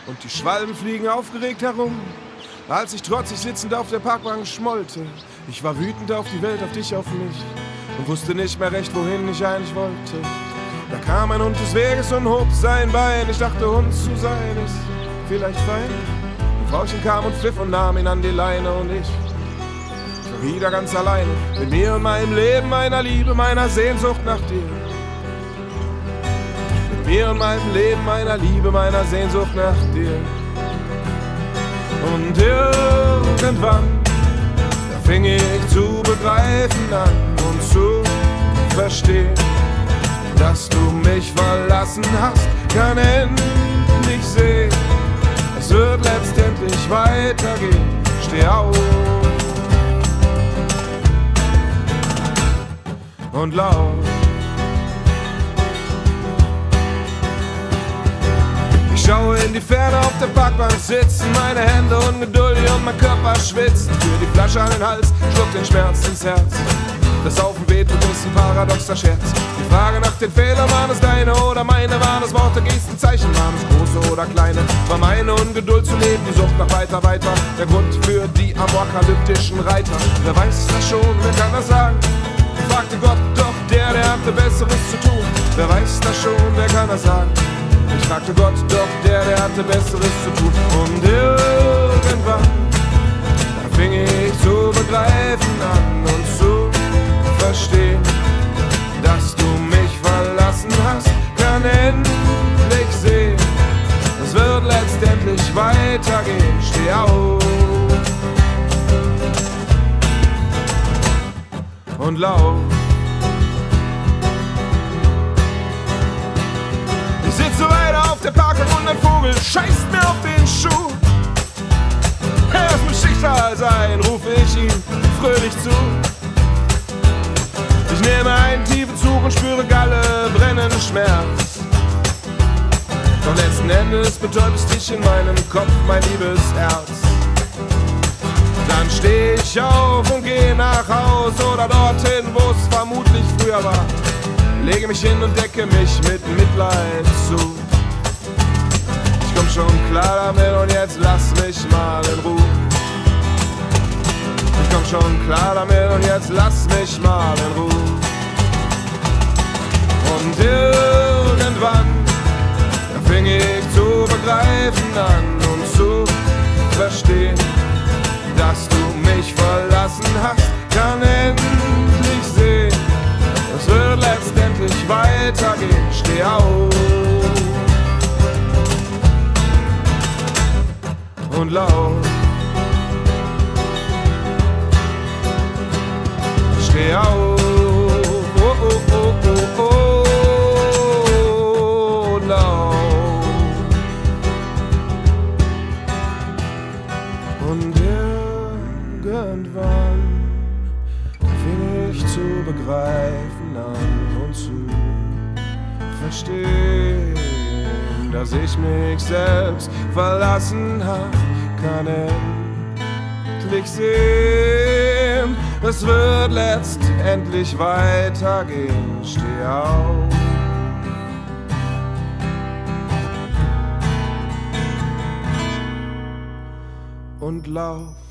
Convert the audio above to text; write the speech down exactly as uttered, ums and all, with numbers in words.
und die Schwalben fliegen aufgeregt herum. Als ich trotzig sitzend auf der Parkbank schmollte, ich war wütend auf die Welt, auf dich, auf mich und wusste nicht mehr recht, wohin ich eigentlich wollte. Da kam ein Hund des Weges und hob sein Bein. Ich dachte, Hund zu sein ist vielleicht fein. Ein Frauchen kam und pfiff und nahm ihn an die Leine und ich war wieder ganz alleine mit mir und meinem Leben, meiner Liebe, meiner Sehnsucht nach dir. Mit mir und meinem Leben, meiner Liebe, meiner Sehnsucht nach dir. Und irgendwann, da fing ich zu begreifen an und zu verstehen, dass du mich verlassen hast, kann endlich sehen, es wird letztendlich weitergehen. Steh auf und lauf. Ich schaue in die Ferne auf der Parkbank sitzen, meine Hände ungeduldig und mein Körper schwitzt. Für die Flasche an den Hals, schluck den Schmerz ins Herz. Das Saufen wehtut, ist ein paradoxer Scherz. Die Frage nach den Fehlern, waren es deine oder meine? Waren es Worte, Gesten, Zeichen? Waren es große oder kleine? War meine Ungeduld zu leben, die Sucht nach weiter, weiter der Grund für die apokalyptischen Reiter? Wer weiß das schon, wer kann das sagen? Fragte Gott, doch der, der hatte Besseres zu tun. Wer weiß das schon, wer kann das sagen? Ich fragte Gott, doch der, der hatte Besseres zu tun. Und irgendwann, da fing ich zu begreifen an und zu verstehen, dass du mich verlassen hast, kann endlich sehen, es wird letztendlich weitergehen. Steh auf und lauf. Ich sitze weiter auf der Parkbank und ein Vogel scheißt mir auf den Schuh. Es muss Schicksal sein, rufe ich ihm fröhlich zu. Ich nehme einen tiefen Zug und spüre Galle, brennenden Schmerz. Doch letzten Endes betäubst dich in meinem Kopf, mein liebes Herz. Dann steh ich auf und geh nach Haus oder dorthin, wo es vermutlich früher war. Lege mich hin und decke mich mit Mitleid zu. Ich komm schon klar damit und jetzt lass mich mal in Ruhe. Ich komm schon klar damit und jetzt lass mich mal in Ruhe. Und irgendwann, da fing ich zu begreifen an und zu verstehen, dass du mich verlassen hast, kann endlich sehen, es wird letztendlich weitergehen. Steh auf und lauf. Steh auf, oh, oh, oh, oh, oh, lauf. Und irgendwann fing ich zu begreifen an und zu verstehen, dass ich mich selbst verlassen hab, kann endlich sehen, es wird letztendlich weitergehen. Steh auf und lauf.